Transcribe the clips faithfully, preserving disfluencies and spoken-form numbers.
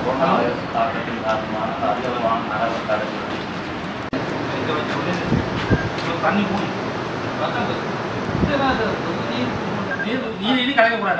Corona virus தாக்கத்தின் காரணமாக அதிகமான நகர தடைகள் தண்ணி மூடி நீ இனி கலைக்கக்கூடாது.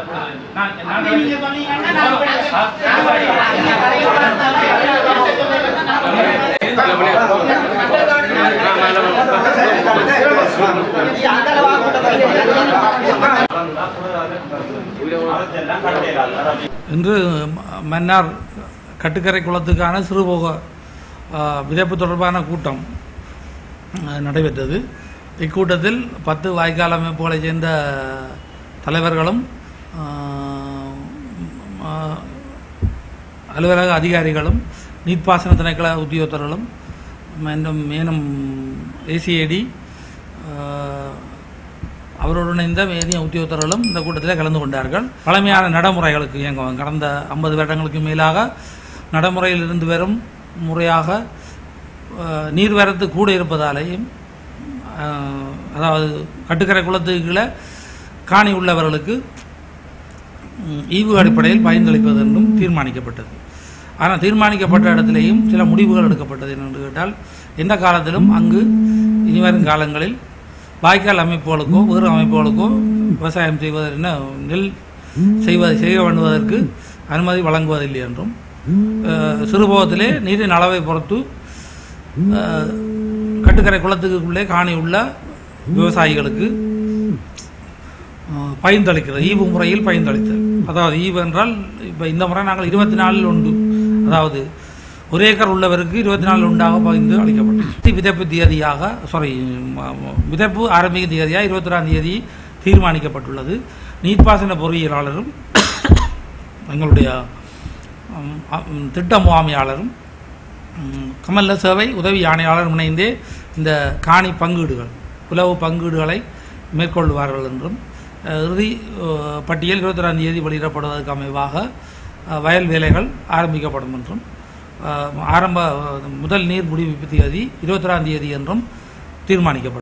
இன்று மன்னார் கட்டுக்கரை குளத்துக்கான சிறுபோக விதைப்பு தொடர்பான கூட்டம் நடைபெற்றது. இக்கூட்டத்தில் பத்து வாய்க்கால் அமைப்புகளைச் சேர்ந்த தலைவர்களும் அலுவலக அதிகாரிகளும் நீர்ப்பாசன திணைக்கள உத்தியோகத்தர்களும் மேலும் மேலும் ஏசிஏடி அவரோடு இணைந்த மேலிய உத்தியோகத்தர்களும் இந்த கூட்டத்தில் கலந்து கொண்டார்கள். பழமையான நடைமுறைகளுக்கு இயங்குவாங்க. கடந்த ஐம்பது வருடங்களுக்கு மேலாக நடைமுறையில் இருந்து வரும் முறையாக நீர்வரத்து கூட இருப்பதாலேயும் அதாவது கட்டுக்கரை குளத்துக்குள்ளே காணி உள்ளவர்களுக்கு ஈவு அடிப்படையில் பயனளிப்பது என்றும் தீர்மானிக்கப்பட்டது. ஆனால் தீர்மானிக்கப்பட்ட இடத்திலேயும் சில முடிவுகள் எடுக்கப்பட்டது என்று கேட்டால் எந்த காலத்திலும் அங்கு இனிவரும் காலங்களில் வாய்க்கால் அமைப்புகளுக்கோ வேறு அமைப்புகளுக்கோ விவசாயம் செய்வதென நெல் செய்வதை செய்ய வேண்டுவதற்கு அனுமதி வழங்குவதில்லை என்றும் சிறுபோகத்திலே நீரின் அளவை பொறுத்து கட்டுக்கரை குளத்துக்குள்ளே காணி உள்ள விவசாயிகளுக்கு பயன்தளிக்கிறது. ஈவு முறையில் பயன்தளித்தல். அதாவது ஈவு என்றால் இப்போ இந்த முறை நாங்கள் இருபத்தி நாலில் உண்டு, அதாவது ஒரு ஏக்கர் உள்ளவருக்கு இருபத்தி நாலு உண்டாக பகிர்ந்து அளிக்கப்பட்டது. விதைப்பு தேதியாக சாரி விதைப்பு ஆரம்பிக்கும் தேதியாக இருபத்தி ஒன்றாம் தேதி தீர்மானிக்கப்பட்டுள்ளது. நீர்ப்பாசன பொறியியலாளரும் எங்களுடைய திட்ட முகாமையாளரும் கமல்ல சேவை உதவி ஆணையாளரும் இணைந்தே இந்த காணி பங்கீடுகள் உளவு பங்கீடுகளை மேற்கொள்வார்கள் என்றும் இறுதி பட்டியல் இருபத்தி ஒன்றாம் தேதி வெளியிடப்படுவதற்கு அமைவாக வயல் வேலைகள் ஆரம்பிக்கப்படும் என்றும் ஆரம்ப முதல் நீர் முடிவு தேதி இருபத்தி ஒன்றாம் தேதி என்றும் தீர்மானிக்கப்படும்.